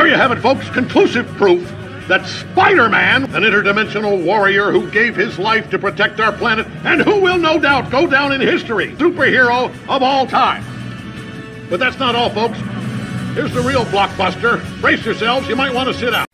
There you have it, folks. Conclusive proof that Spider-Man, an interdimensional warrior who gave his life to protect our planet and who will no doubt go down in history, superhero of all time. But that's not all, folks. Here's the real blockbuster. Brace yourselves. You might want to sit down.